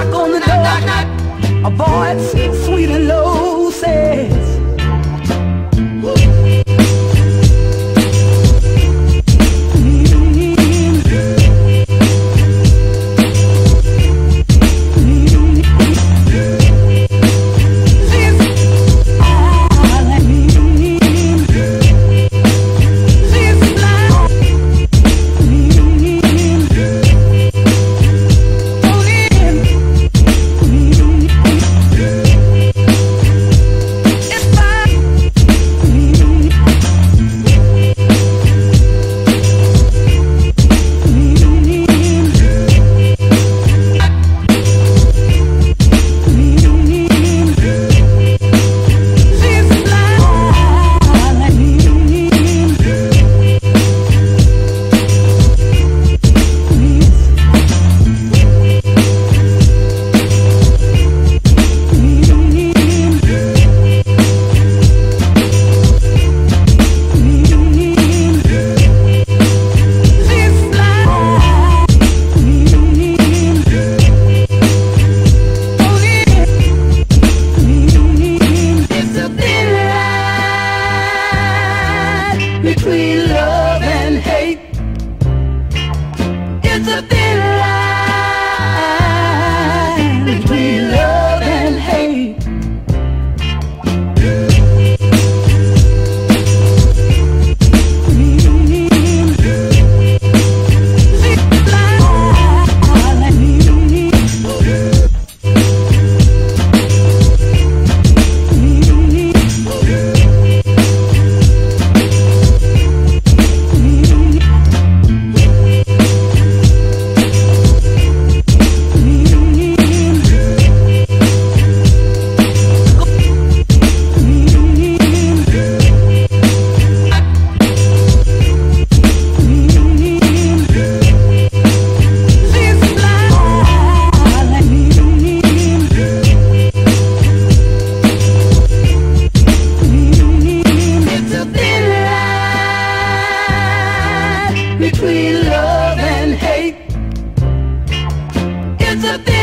knock on the door. A voice sweet and low says, between love and hate. It's a thin line between love and hate. Between love and hate, it's a thing.